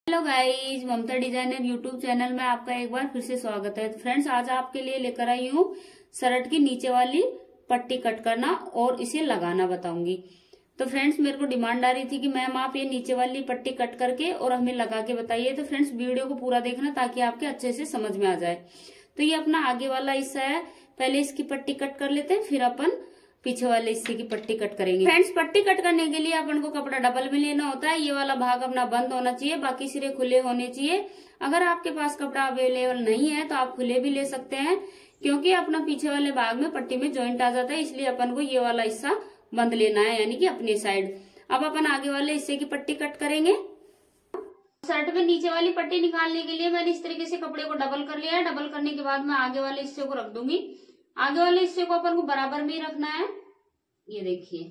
Hello guys, Mamta designer YouTube channel में आपका एक बार फिर से स्वागत है। तो फ्रेंड्स, आज आपके लिए लेकर आई हूँ शर्ट की नीचे वाली पट्टी कट करना और इसे लगाना बताऊंगी। तो फ्रेंड्स, मेरे को डिमांड आ रही थी कि मैम आप ये नीचे वाली पट्टी कट करके और हमें लगा के बताइए। तो फ्रेंड्स, वीडियो को पूरा देखना ताकि आपके अच्छे से समझ में आ जाए। तो ये अपना आगे वाला हिस्सा है, पहले इसकी पट्टी कट कर लेते हैं, फिर अपन पीछे वाले हिस्से की पट्टी कट करेंगे। फ्रेंड्स, पट्टी कट करने के लिए अपन को कपड़ा डबल में लेना होता है। ये वाला भाग अपना बंद होना चाहिए, बाकी सिरे खुले होने चाहिए। अगर आपके पास कपड़ा अवेलेबल नहीं है तो आप खुले भी ले सकते हैं, क्योंकि अपना पीछे वाले भाग में पट्टी में जॉइंट आ जाता है, इसलिए अपन को ये वाला हिस्सा बंद लेना है, यानी कि अपनी साइड। अब अपन आगे वाले हिस्से की पट्टी कट करेंगे। शर्ट में नीचे वाली पट्टी निकालने के लिए मैंने इस तरीके से कपड़े को डबल कर लिया है। डबल करने के बाद मैं आगे वाले हिस्से को रख दूंगी। आगे वाले हिस्से को अपन को बराबर में ही रखना है। ये देखिए।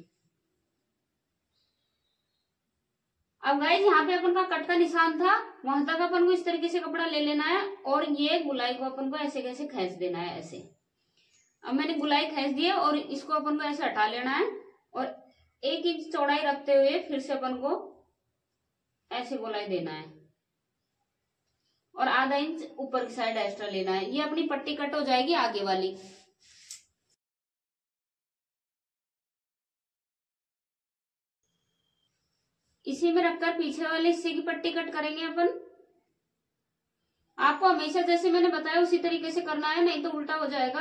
अब गाइस, यहाँ पे अपन का कट का निशान था, वहां तक अपन को इस तरीके से कपड़ा ले लेना है और ये गुलाई को अपन को ऐसे कैसे खींच देना है, ऐसे। अब मैंने गुलाई खींच दी है और इसको अपन को ऐसे हटा लेना है और 1 इंच चौड़ाई रखते हुए फिर से अपन को ऐसे गुलाई देना है और आधा इंच ऊपर की साइड एक्स्ट्रा लेना है। ये अपनी पट्टी कट हो जाएगी आगे वाली। इसी में रखकर पीछे वाले हिस्से की पट्टी कट करेंगे अपन। आपको हमेशा जैसे मैंने बताया उसी तरीके से करना है, नहीं तो उल्टा हो जाएगा।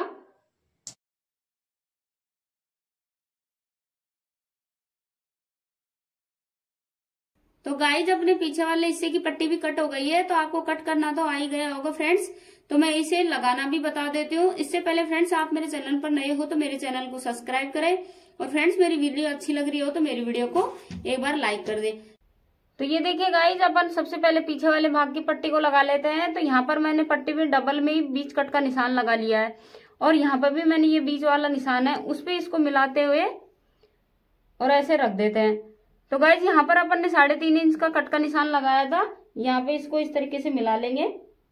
तो गाइज, अपने पीछे वाले हिस्से की पट्टी भी कट हो गई है, तो आपको कट करना तो आ ही गया होगा फ्रेंड्स। तो मैं इसे लगाना भी बता देती हूँ। इससे पहले फ्रेंड्स, आप मेरे चैनल पर नए हो तो मेरे चैनल को सब्सक्राइब करें और फ्रेंड्स, मेरी वीडियो अच्छी लग रही हो तो मेरी वीडियो को एक बार लाइक कर दे। तो ये देखिए गाइज, अपन सबसे पहले पीछे वाले भाग की पट्टी को लगा लेते हैं। तो यहाँ पर मैंने पट्टी में डबल में ही बीच कट का निशान लगा लिया है और यहाँ पर भी मैंने ये बीच वाला निशान है, उस पर इसको मिलाते हुए और ऐसे रख देते हैं। तो गाइज, यहाँ पर अपन ने 3.5 इंच का कट का निशान लगाया था, यहाँ पे इसको इस तरीके से मिला लेंगे।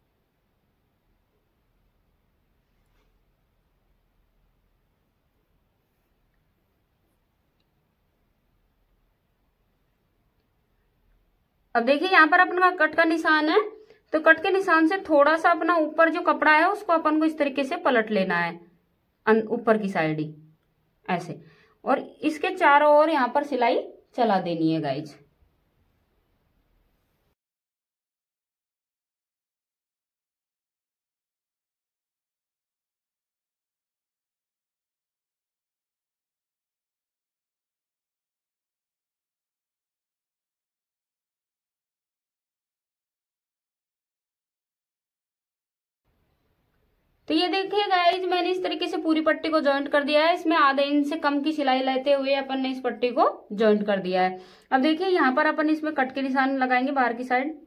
अब देखिए, यहाँ पर अपना कट का निशान है, तो कट के निशान से थोड़ा सा अपना ऊपर जो कपड़ा है उसको अपन को इस तरीके से पलट लेना है ऊपर की साइड ही ऐसे, और इसके चारों ओर यहाँ पर सिलाई चला देनी है गाइज। तो ये देखिए गाइज, मैंने इस तरीके से पूरी पट्टी को जॉइंट कर दिया है। इसमें आधे इंच से कम की सिलाई लेते हुए अपन ने इस पट्टी को जॉइंट कर दिया है। अब देखिए, यहाँ पर अपन इसमें कट के निशान लगाएंगे बाहर की साइड।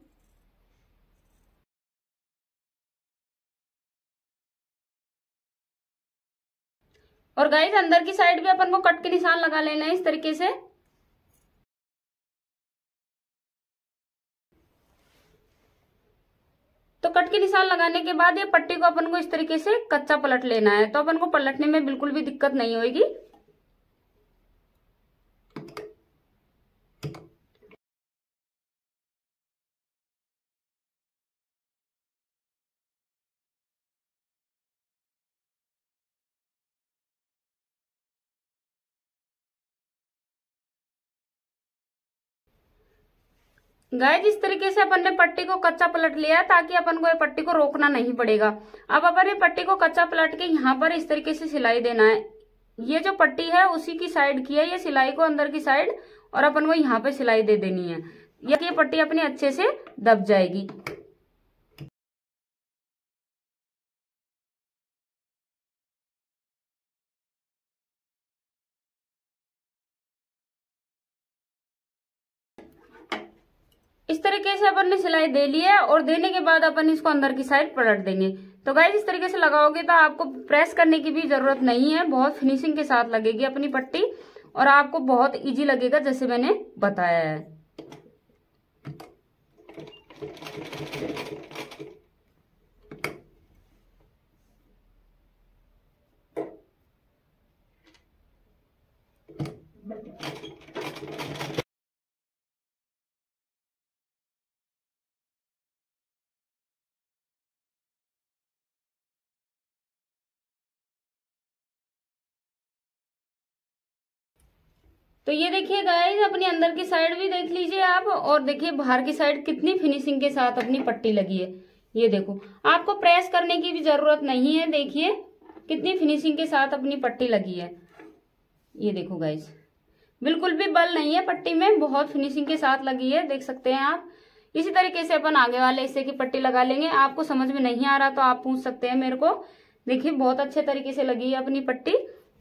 और गाइज, अंदर की साइड भी अपन को कट के निशान लगा लेना है इस तरीके से। तो कट के निशान लगाने के बाद ये पट्टी को अपन को इस तरीके से कच्चा पलट लेना है, तो अपन को पलटने में बिल्कुल भी दिक्कत नहीं होगी। गाइस, इस तरीके से अपन ने पट्टी को कच्चा पलट लिया ताकि अपन को ये पट्टी को रोकना नहीं पड़ेगा। अब अपन ये पट्टी को कच्चा पलट के यहाँ पर इस तरीके से सिलाई देना है। ये जो पट्टी है उसी की साइड की है, ये सिलाई को अंदर की साइड, और अपन को यहाँ पे सिलाई दे देनी है। ये पट्टी अपनी अच्छे से दब जाएगी। इस तरीके से अपन ने सिलाई दे ली है और देने के बाद अपन इसको अंदर की साइड पलट देंगे। तो गाइस, इस तरीके से लगाओगे तो आपको प्रेस करने की भी जरूरत नहीं है, बहुत फिनिशिंग के साथ लगेगी अपनी पट्टी और आपको बहुत इजी लगेगा जैसे मैंने बताया है। तो ये देखिए गाइस, अपनी अंदर की साइड भी देख लीजिए आप, और देखिए बाहर की साइड कितनी फिनिशिंग के साथ अपनी पट्टी लगी है। ये देखो, आपको प्रेस करने की भी जरूरत नहीं है। देखिए कितनी फिनिशिंग के साथ अपनी पट्टी लगी है। ये देखो गाइस, बिल्कुल भी बल नहीं है पट्टी में, बहुत फिनिशिंग के साथ लगी है, देख सकते हैं आप। इसी तरीके से अपन आगे वाले हिस्से की पट्टी लगा लेंगे। आपको समझ में नहीं आ रहा तो आप पूछ सकते हैं मेरे को। देखिए बहुत अच्छे तरीके से लगी है अपनी पट्टी।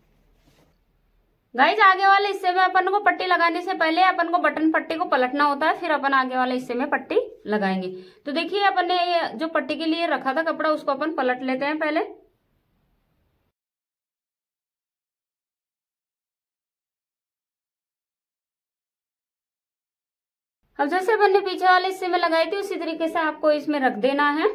गाइज आगे वाले हिस्से में अपन को पट्टी लगाने से पहले अपन को बटन पट्टी को पलटना होता है, फिर अपन आगे वाले हिस्से में पट्टी लगाएंगे। तो देखिए अपन ने ये जो पट्टी के लिए रखा था कपड़ा, उसको अपन पलट लेते हैं पहले। अब जैसे अपन ने पीछे वाले हिस्से में लगाई थी, उसी तरीके से आपको इसमें रख देना है।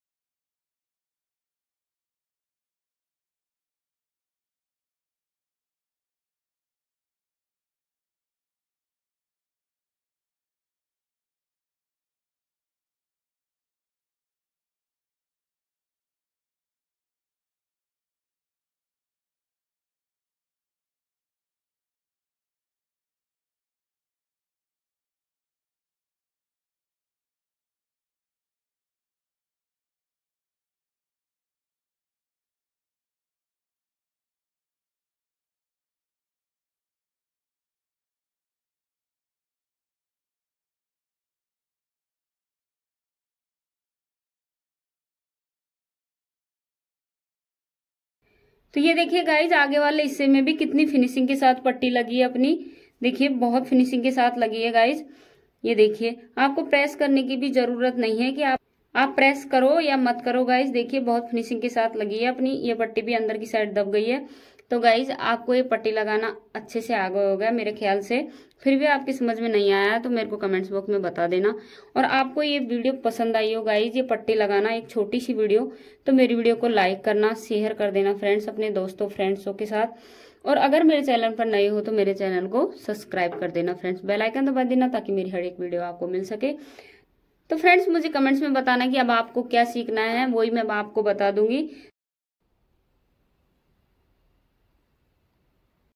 तो ये देखिए गाइज, आगे वाले हिस्से में भी कितनी फिनिशिंग के साथ पट्टी लगी है अपनी। देखिए बहुत फिनिशिंग के साथ लगी है गाइज। ये देखिए, आपको प्रेस करने की भी जरूरत नहीं है कि आप प्रेस करो या मत करो गाइज। देखिए बहुत फिनिशिंग के साथ लगी है अपनी। ये पट्टी भी अंदर की साइड दब गई है। तो गाइज आपको ये पट्टी लगाना अच्छे से आ गया होगा मेरे ख्याल से। फिर भी आपकी समझ में नहीं आया तो मेरे को कमेंट्स बॉक्स में बता देना। और आपको ये वीडियो पसंद आई हो गाइज, ये पट्टी लगाना, एक छोटी सी वीडियो, तो मेरी वीडियो को लाइक करना, शेयर कर देना फ्रेंड्स अपने दोस्तों फ्रेंड्सों के साथ। और अगर मेरे चैनल पर नए हो तो मेरे चैनल को सब्सक्राइब कर देना फ्रेंड्स, बेल आइकन दबा देना ताकि मेरी हर एक वीडियो आपको मिल सके। तो फ्रेंड्स मुझे कमेंट्स में बताना कि अब आपको क्या सीखना है, वही मैं आपको बता दूंगी।